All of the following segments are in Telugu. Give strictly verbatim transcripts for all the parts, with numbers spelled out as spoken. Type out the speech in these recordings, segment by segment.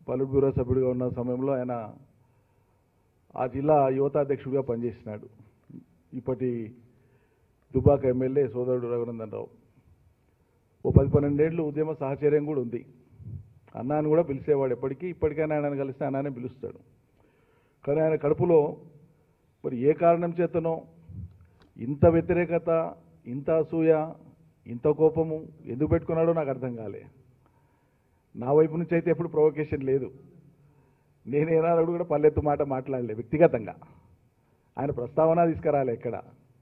పొలిట్ బ్యూరో సభ్యుడిగా ఉన్న సమయంలో ఆయన ఆ జిల్లా యువతాధ్యక్షుడిగా పనిచేసినాడు. ఇప్పటి దుబ్బాక ఎమ్మెల్యే సోదరుడు రఘునందన్ రావు. ఓ పది పన్నెండేళ్ళు ఉద్యమ సహచర్యం కూడా ఉంది. అన్నాన్ని కూడా పిలిచేవాడు ఎప్పటికీ. ఇప్పటికైనా ఆయనను కలిస్తే అన్నానే పిలుస్తాడు. కానీ ఆయన కడుపులో మరి ఏ కారణం చేతనో ఇంత వ్యతిరేకత, ఇంత అసూయ, ఇంత కోపము ఎందుకు పెట్టుకున్నాడో నాకు అర్థం కాలే. నా వైపు నుంచి అయితే ఎప్పుడు ప్రొవొకేషన్ లేదు. నేను ఏనాడు కూడా పల్లెత్తు మాట మాట్లాడలే వ్యక్తిగతంగా. ఆయన ప్రస్తావన తీసుకురాలే ఎక్కడ.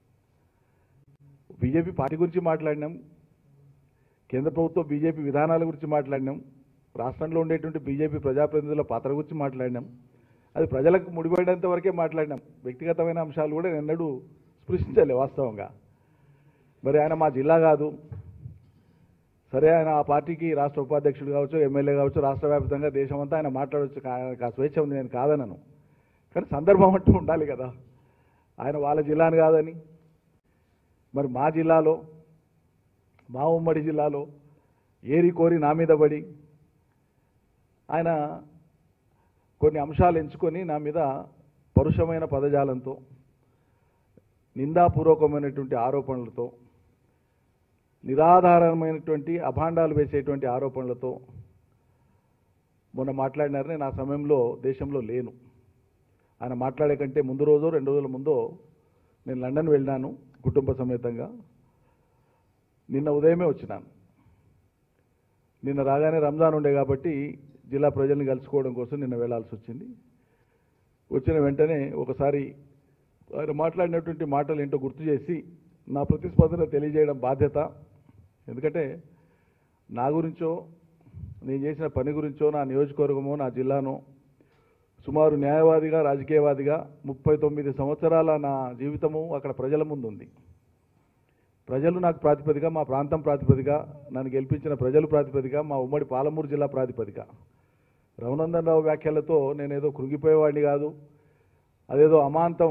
బీజేపీ పార్టీ గురించి మాట్లాడినాం, కేంద్ర ప్రభుత్వం బీజేపీ విధానాల గురించి మాట్లాడినాం, రాష్ట్రంలో ఉండేటువంటి బీజేపీ ప్రజాప్రతినిధుల పాత్ర గురించి మాట్లాడినాం. అది ప్రజలకు ముడిపడేంత వరకే మాట్లాడినాం. వ్యక్తిగతమైన అంశాలు కూడా ఎన్నడూ స్పృశించలే వాస్తవంగా. మరి ఆయన మా జిల్లా కాదు, సరే ఆయన ఆ పార్టీకి రాష్ట్ర ఉపాధ్యక్షుడు కావచ్చు, ఎమ్మెల్యే కావచ్చు, రాష్ట్ర వ్యాప్తంగా దేశమంతా ఆయన మాట్లాడవచ్చు, ఆయనకు ఆ స్వేచ్ఛ ఉంది, నేను కాదనను. కానీ సందర్భం అంటూ ఉండాలి కదా. ఆయన వాళ్ళ జిల్లాని కాదని, మరి మా జిల్లాలో, మా ఉమ్మడి జిల్లాలో ఏరి కోరి నా మీద పడి ఆయన కొన్ని అంశాలు ఎంచుకొని నా మీద పరుషమైన పదజాలంతో, నిందాపూర్వకమైనటువంటి ఆరోపణలతో, నిరాధారమైనటువంటి అభాండాలు వేసేటువంటి ఆరోపణలతో మొన్న మాట్లాడినారని నా సమయంలో దేశంలో లేను. ఆయన మాట్లాడే కంటే ముందు రోజు రెండు రోజుల ముందో నేను లండన్ వెళ్ళినాను కుటుంబ సమేతంగా. నిన్న ఉదయమే వచ్చినాను. నిన్న రాగానే రంజాన్ ఉండే కాబట్టి జిల్లా ప్రజల్ని కలుసుకోవడం కోసం నిన్న వెళ్లాల్సి వచ్చింది. వచ్చిన వెంటనే ఒకసారి ఆయన మాట్లాడినటువంటి మాటలు ఏంటో గుర్తు చేసి నా ప్రతిస్పందన తెలియజేయడం బాధ్యత. ఎందుకంటే నా గురించో, నేను చేసిన పని గురించో, నా నియోజకవర్గమో, నా జిల్లానో, సుమారు న్యాయవాదిగా, రాజకీయవాదిగా ముప్పై తొమ్మిది సంవత్సరాల నా జీవితము అక్కడ ప్రజల ముందు ఉంది. ప్రజలు నాకు ప్రాతిపదిక, మా ప్రాంతం ప్రాతిపదిక, నన్ను గెలిపించిన ప్రజలు ప్రాతిపదిక, మా ఉమ్మడి పాలమూరు జిల్లా ప్రాతిపదిక. రఘునందన్ రావు వ్యాఖ్యలతో నేనేదో కృంగిపోయేవాడిని కాదు, అదేదో అమాంతం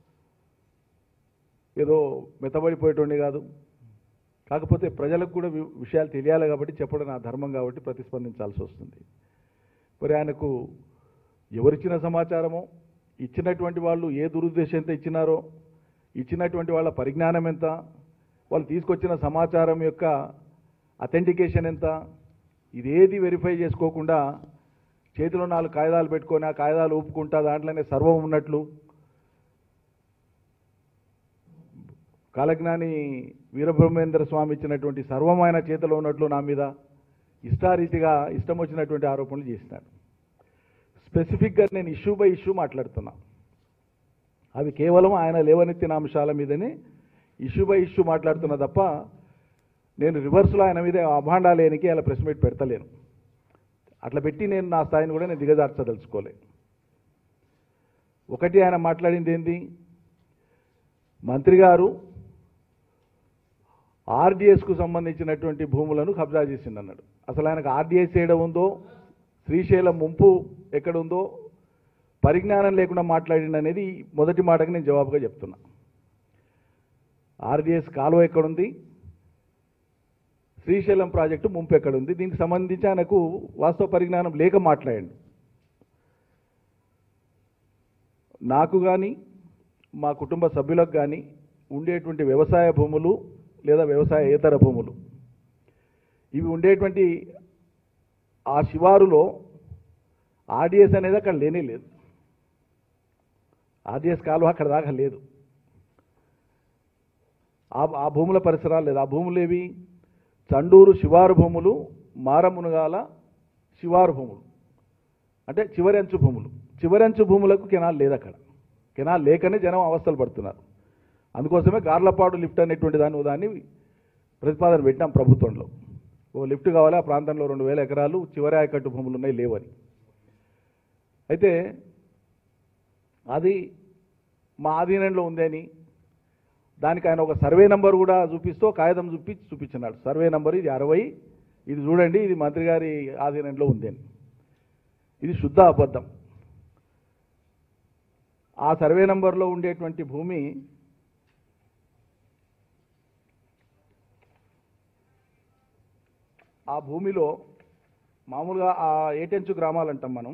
ఏదో మెత్తబడిపోయేటోడిని కాదు. కాకపోతే ప్రజలకు కూడా విషయాలు తెలియాలి కాబట్టి చెప్పడం నా ధర్మం కాబట్టి ప్రతిస్పందించాల్సి వస్తుంది. మరి ఆయనకు ఎవరిచ్చిన సమాచారమో, ఇచ్చినటువంటి వాళ్ళు ఏ దురుద్దేశంతో ఇచ్చినారో, ఇచ్చినటువంటి వాళ్ళ పరిజ్ఞానం ఎంత, వాళ్ళు తీసుకొచ్చిన సమాచారం యొక్క అథెంటికేషన్ ఎంత, ఇదేది వెరిఫై చేసుకోకుండా చేతిలో నాలుగు కాగితాలు పెట్టుకొని ఆ కాగితాలు ఊపుకుంటా దాంట్లోనే సర్వం ఉన్నట్లు కాలజ్ఞాని వీరబ్రహ్మేంద్ర స్వామి ఇచ్చినటువంటి సర్వం ఆయన చేతిలో ఉన్నట్లు నా మీద ఇష్టారీతిగా ఇష్టం వచ్చినటువంటి ఆరోపణలు చేసినాడు. స్పెసిఫిక్గా నేను ఇష్యూ బై ఇష్యూ మాట్లాడుతున్నా. అవి కేవలం ఆయన లేవనెత్తిన అంశాల మీదనే ఇష్యూ బై ఇష్యూ మాట్లాడుతున్నా తప్ప నేను రివర్స్లో ఆయన మీద అభాండాలేనికి అలా ప్రెస్ మీట్ పెడతలేను. అట్లా పెట్టి నేను నా స్థాయిని కూడా నేను దిగజార్చదలుచుకోలే. ఒకటి ఆయన మాట్లాడింది ఏంది, మంత్రి గారు ఆర్డీఎస్కు సంబంధించినటువంటి భూములను కబ్జా చేసిందన్నాడు. అసలు ఆయనకు ఆర్డీఎస్ చేయడం ఉందో, శ్రీశైలం ముంపు ఎక్కడుందో పరిజ్ఞానం లేకుండా మాట్లాడింది అనేది మొదటి మాటకి నేను జవాబుగా చెప్తున్నా. ఆర్డీఎస్ కాలువ ఎక్కడుంది, శ్రీశైలం ప్రాజెక్టు ముంపు ఎక్కడుంది, దీనికి సంబంధించి ఆయనకు వాస్తవ పరిజ్ఞానం లేక మాట్లాడండి. నాకు కానీ మా కుటుంబ సభ్యులకు కానీ ఉండేటువంటి వ్యవసాయ భూములు లేదా వ్యవసాయేతర భూములు ఇవి ఉండేటువంటి ఆ శివారులో ఆర్డీఎస్ అనేది అక్కడ లేనే లేదు. ఆర్డీఎస్ కాలువ అక్కడ దాకా లేదు. ఆ భూముల పరిసరాలు లేదు. ఆ భూములు ఏవి, చండూరు శివారు భూములు, మారమునగాల శివారు భూములు, అంటే చివరంచు భూములు. చివరంచు భూములకు కెనాల్ లేదు. అక్కడ కెనాల్ లేకనే జనం అవస్థలు పడుతున్నారు. అందుకోసమే గార్లపాడు లిఫ్ట్ అనేటువంటి దాన్ని దాన్ని ప్రతిపాదన పెట్టాం ప్రభుత్వంలో. ఓ లిఫ్ట్ కావాలి, ఆ ప్రాంతంలో రెండు వేల ఎకరాలు చివరి ఆయకట్టు భూములు ఉన్నాయి, లేవని. అయితే అది మా ఆధీనంలో ఉందని దానికి ఆయన ఒక సర్వే నెంబర్ కూడా చూపిస్తూ కాగితం చూపి చూపించినాడు. సర్వే నెంబర్ ఇది అరవై, ఇది చూడండి, ఇది మంత్రి గారి ఆధీనంలో ఉందని. ఇది శుద్ధ అబద్ధం. ఆ సర్వే నెంబర్లో ఉండేటువంటి భూమి ఆ భూమిలో మామూలుగా ఆ ఏటెంచు గ్రామాలు అంటాం మనం.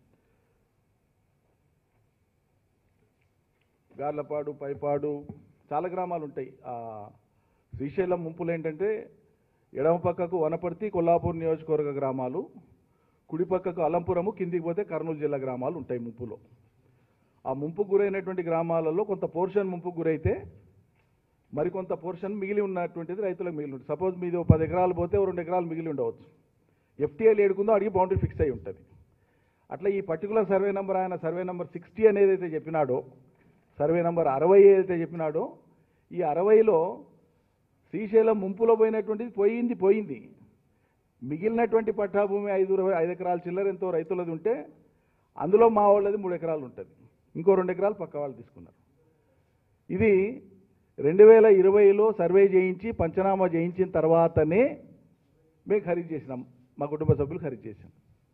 గార్లపాడు, పైపాడు చాలా గ్రామాలు ఉంటాయి. శ్రీశైలం ముంపులు ఏంటంటే ఎడమ పక్కకు వనపర్తి, కొల్లాపూర్ నియోజకవర్గ గ్రామాలు, కుడి పక్కకు అలంపురము, కిందికి పోతే కర్నూలు జిల్లా గ్రామాలు ఉంటాయి ముంపులో. ఆ ముంపుకు గురైనటువంటి గ్రామాలలో కొంత పోర్షన్ ముంపుకు గురైతే మరికొంత పోర్షన్ మిగిలి ఉన్నటువంటిది రైతులకు మిగిలి ఉంటుంది. సపోజ్ మీది పది ఎకరాలు పోతే రెండు ఎకరాలు మిగిలి ఉండవచ్చు. ఎఫ్టీఐలు ఏడుకుందో అడిగి బౌండరీ ఫిక్స్ అయి ఉంటుంది. అట్లా ఈ పర్టికులర్ సర్వే నెంబర్ ఆయన సర్వే నెంబర్ సిక్స్టీ అనేది అయితే చెప్పినాడో, సర్వే నెంబర్ అరవై ఏదైతే చెప్పినాడో, ఈ అరవైలో శ్రీశైలం ముంపులో పోయినటువంటిది పోయింది పోయింది మిగిలినటువంటి పట్టాభూమి ఐదు ఐదు ఎకరాల చిల్లర ఎంతో రైతులది ఉంటే అందులో మా వాళ్ళది మూడు ఎకరాలు ఉంటుంది. ఇంకో రెండు ఎకరాలు పక్క వాళ్ళు తీసుకున్నారు. ఇది రెండు వేల ఇరవైలో సర్వే చేయించి పంచనామా చేయించిన తర్వాతనే మేము ఖరీదు చేసినాం, మా కుటుంబ సభ్యులు ఖరీదు చేసాం.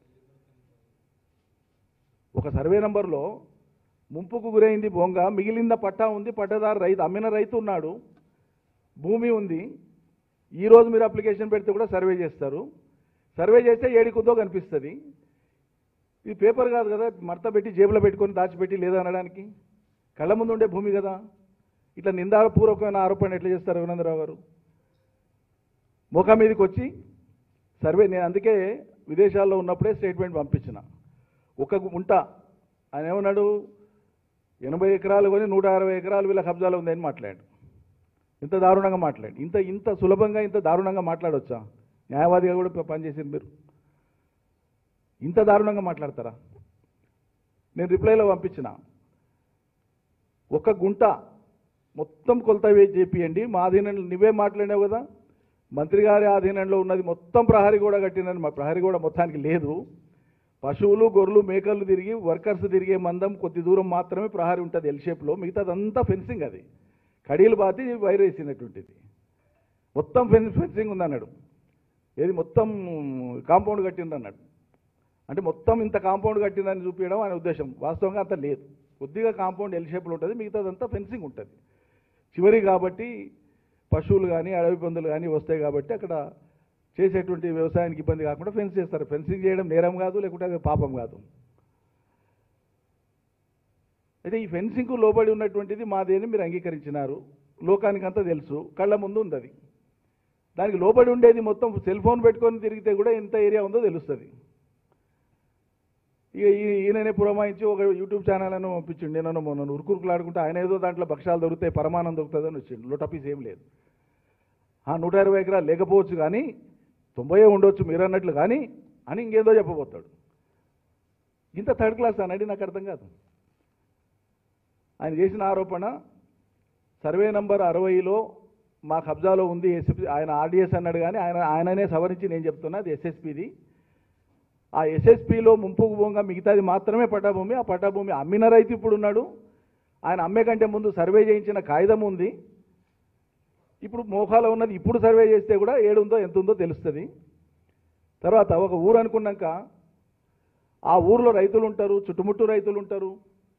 ఒక సర్వే నంబర్లో ముంపుకు గురైంది బొంగ, మిగిలిన పట్టా ఉంది, పట్టదారు రైతు అమ్మిన రైతు ఉన్నాడు, భూమి ఉంది. ఈరోజు మీరు అప్లికేషన్ పెడితే కూడా సర్వే చేస్తారు. సర్వే చేస్తే ఏడికుందో కనిపిస్తుంది. ఇది పేపర్ కాదు కదా, మడత పెట్టి జేబులో పెట్టుకొని దాచిపెట్టి లేదా అనడానికి. కళ్ళ ముందు ఉండే భూమి కదా. ఇట్లా నిందాపూర్వకమైన ఆరోపణ ఎట్లా చేస్తారు రఘునందరావు గారు? ముఖం మీదకి వచ్చి సర్వే, నేను అందుకే విదేశాల్లో ఉన్నప్పుడే స్టేట్మెంట్ పంపించిన. ఒక గుంట ఆయన ఏమన్నాడు, ఎనభై ఎకరాలు కొని నూట అరవై ఎకరాలు వీళ్ళ కబ్జాలో ఉందని మాట్లాడు. ఇంత దారుణంగా మాట్లాడు. ఇంత ఇంత సులభంగా ఇంత దారుణంగా మాట్లాడవచ్చా? న్యాయవాదిగా కూడా పనిచేసింది మీరు. ఇంత దారుణంగా మాట్లాడతారా? నేను రిప్లైలో పంపించిన, ఒక గుంట మొత్తం కొలత వేసి చేపియండి, మా ఆధీనంలో నువ్వే మాట్లాడినావు కదా, మంత్రి గారి ఆధీనంలో ఉన్నది మొత్తం ప్రహరీ కూడా కట్టినని. మా ప్రహరీ కూడా మొత్తానికి లేదు. పశువులు, గొర్రెలు, మేకలు తిరిగి వర్కర్స్ తిరిగే మందం కొద్ది దూరం మాత్రమే ప్రహరీ ఉంటుంది ఎల్ షేప్లో, మిగతాదంతా ఫెన్సింగ్. అది కడీలు బాతి వైర్ వేసినటువంటిది. మొత్తం ఫెన్స్ ఫెన్సింగ్ ఉందన్నాడు. ఏది మొత్తం కాంపౌండ్ కట్టింది అన్నాడు. అంటే మొత్తం ఇంత కాంపౌండ్ కట్టిందని చూపించడం ఆయన ఉద్దేశం. వాస్తవంగా అంత లేదు. కొద్దిగా కాంపౌండ్ ఎల్ షేప్లో ఉంటుంది, మిగతాదంతా ఫెన్సింగ్ ఉంటుంది. చివరి కాబట్టి పశువులు కానీ అడవి పందులు కానీ వస్తాయి కాబట్టి అక్కడ చేసేటువంటి వ్యవసాయానికి ఇబ్బంది కాకుండా ఫెన్స్ చేస్తారు. ఫెన్సింగ్ చేయడం నేరం కాదు, లేకుంటే అది పాపం కాదు. అయితే ఈ ఫెన్సింగ్కు లోబడి ఉన్నటువంటిది మాదేని మీరు అంగీకరించినారు. లోకానికి అంతా తెలుసు, కళ్ళ ముందు ఉంది అది. దానికి లోబడి ఉండేది మొత్తం సెల్ ఫోన్ పెట్టుకొని తిరిగితే కూడా ఎంత ఏరియా ఉందో తెలుస్తుంది. ఇక ఈయననే పురమాయించి ఒక యూట్యూబ్ ఛానల్ అని పంపించిండు. నేను మొన్న ఉరుకురుకులాడుకుంటే ఆయన ఏదో దాంట్లో భక్షాలు దొరుకుతాయి, పరమానం దొరుకుతుందని వచ్చిండు. లోటపీస్ ఏం లేదు. నూట ఇరవై ఎకరాలు లేకపోవచ్చు కానీ తొంభై ఉండొచ్చు మీరు అన్నట్లు కానీ అని ఇంకేదో చెప్పబోతాడు. ఇంత థర్డ్ క్లాస్ అనండి, నాకు అర్థం కాదు. ఆయన చేసిన ఆరోపణ సర్వే నంబర్ అరవైలో మా కబ్జాలో ఉంది ఎస్ఎస్పీ, ఆయన ఆర్డీఎస్ అన్నాడు కానీ ఆయన ఆయననే సవరించి నేను చెప్తున్నా అది ఎస్ఎస్పీది. ఆ ఎస్ఎస్పీలో ముంపుకు భూమిగా మిగతాది మాత్రమే పట్టాభూమి. ఆ పట్టాభూమి అమ్మిన రైతు ఇప్పుడు ఉన్నాడు. ఆయన అమ్మే కంటే ముందు సర్వే చేయించిన కాగితం ఉంది. ఇప్పుడు మోకాలో ఉన్నది ఇప్పుడు సర్వే చేస్తే కూడా ఏడుందో ఎంత ఉందో తెలుస్తుంది. తర్వాత ఒక ఊరు అనుకున్నాక ఆ ఊరిలో రైతులు ఉంటారు, చుట్టుముట్టు రైతులు ఉంటారు.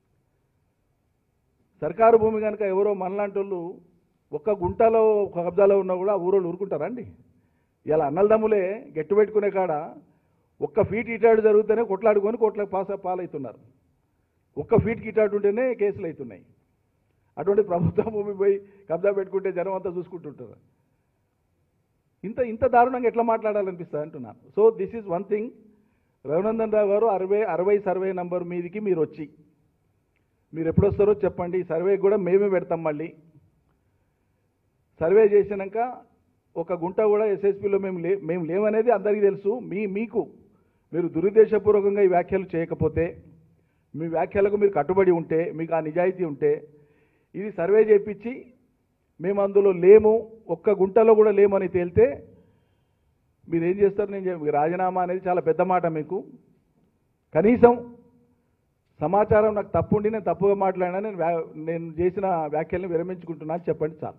సర్కారు భూమి కనుక ఎవరో మనలాంటి వాళ్ళు ఒక్క గుంటలో ఒక కబ్జాలో ఉన్నా కూడా ఆ ఊరోళ్ళు ఊరుకుంటారా అండి? ఇలా అన్నలదమ్ములే గట్టి పెట్టుకునే కాడ ఒక్క ఫీట్ ఇటాడు జరుగుతూనే కొట్లాడుకొని కోట్ల పాస పాలవుతున్నారు. ఒక్క ఫీట్కి ఇటాడు ఉంటేనే కేసులు అవుతున్నాయి. అటువంటి ప్రభుత్వ భూమి పోయి కబ్జా పెట్టుకుంటే జనం అంతా చూసుకుంటుంటారు. ఇంత ఇంత దారుణంగా ఎట్లా మాట్లాడాలనిపిస్తుంది అంటున్నాను. So this is one thing. Raghunandan Rao గారు అరవై అరవై సర్వే నంబర్ మీదికి మీరు వచ్చి మీరు ఎప్పుడు వస్తారో చెప్పండి. సర్వే కూడా మేమే పెడతాం. మళ్ళీ సర్వే చేసినాక ఒక గుంట కూడా ఎస్ఎస్పీలో మేము లే మేము లేవనేది అందరికీ తెలుసు. మీ మీకు మీరు దురుద్దేశపూర్వకంగా ఈ వ్యాఖ్యలు చేయకపోతే, మీ వ్యాఖ్యలకు మీరు కట్టుబడి ఉంటే, మీకు ఆ నిజాయితీ ఉంటే ఇది సర్వే చేయించి మేము అందులో లేము, ఒక్క గుంటలో కూడా లేము అని తేలితే మీరు ఏం చేస్తారు? నేను రాజీనామా అనేది చాలా పెద్ద మాట. మీకు కనీసం సమాచారం నాకు తప్పు ఉండి నేను తప్పుగా మాట్లాడినా నేను నేను చేసిన వ్యాఖ్యల్ని విరమించుకుంటున్నా అని చెప్పండి చాలు.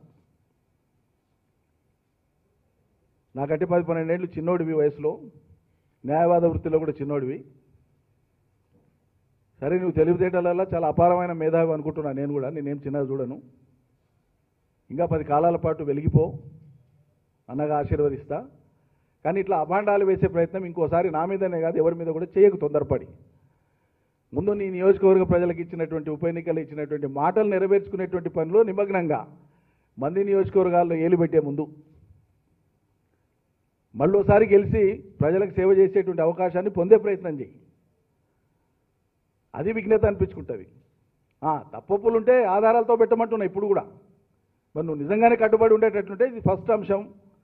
నాకంటే పది పన్నెండేళ్ళు చిన్నోడివి వయసులో, న్యాయవాద వృత్తిలో కూడా చిన్నోడివి. సరే నువ్వు తెలివితేటలలో చాలా అపారమైన మేధావి అనుకుంటున్నా నేను కూడా, నేనేం చిన్నగా చూడను. ఇంకా పది కాలాల పాటు వెలిగిపో అన్నగా ఆశీర్వదిస్తా. కానీ ఇట్లా అభాండాలు వేసే ప్రయత్నం ఇంకోసారి నా మీదనే కాదు ఎవరి మీద కూడా చేయకు తొందరపడి. ముందు నీ నియోజకవర్గ ప్రజలకు ఇచ్చినటువంటి ఉప ఎన్నికలు ఇచ్చినటువంటి మాటలు నెరవేర్చుకునేటువంటి పనిలో నిమగ్నంగా మంది నియోజకవర్గాల్లో ఏలు పెట్టే ముందు మళ్ళోసారి గెలిచి ప్రజలకు సేవ చేసేటువంటి అవకాశాన్ని పొందే ప్రయత్నం చేయి. అది విఘ్నత అనిపించుకుంటుంది. తప్పప్పులు ఉంటే ఆధారాలతో పెట్టమంటున్నా ఇప్పుడు కూడా. మరి నువ్వు నిజంగానే కట్టుబడి ఉండేటట్లుంటే ఇది ఫస్ట్ అంశం.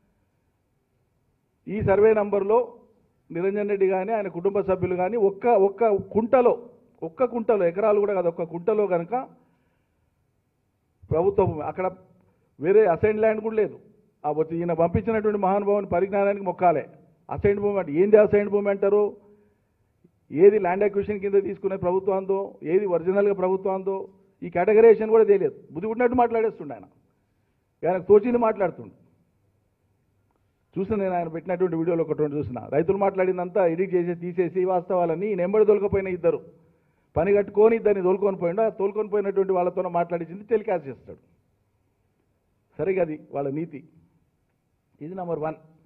ఈ సర్వే నంబర్లో నిరంజన్ రెడ్డి కానీ ఆయన కుటుంబ సభ్యులు కానీ ఒక్క ఒక్క కుంటలో ఒక్క కుంటలో ఎకరాలు కూడా కాదు ఒక్క కుంటలో కనుక ప్రభుత్వం అక్కడ వేరే అసైన్ ల్యాండ్ కూడా లేదు. ఆ వచ్చి ఈయన పంపించినటువంటి మహానుభావుని పరిజ్ఞానానికి మొక్కాలే. అసైన్ భూమి అంటే ఏంది అసైన్ భూమి అంటారు? ఏది ల్యాండ్ అక్విజిషన్ కింద తీసుకునే ప్రభుత్వంతో ఏది ఒరిజినల్గా ప్రభుత్వంతో ఈ కేటగరైజేషన్ కూడా తెలియదు. బుద్ధి ఉన్నట్టు మాట్లాడేస్తుండే ఆయన. ఆయనకు తోచింది మాట్లాడుతుండు. చూసిన నేను ఆయన పెట్టినటువంటి వీడియోలో ఒకటి రెండు చూసిన రైతులు మాట్లాడిందంతా ఎడిట్ చేసి తీసేసి వాస్తవాలని నెంబడి దొలకపోయిన ఇద్దరు పని కట్టుకొని ఇద్దరిని తోలుకొని పోయిండు. ఆ తోలుకొని పోయినటువంటి వాళ్ళతో మాట్లాడించింది టెలికాస్ట్ చేస్తాడు. సరిగా అది వాళ్ళ నీతి. ఇది నెంబర్ వన్.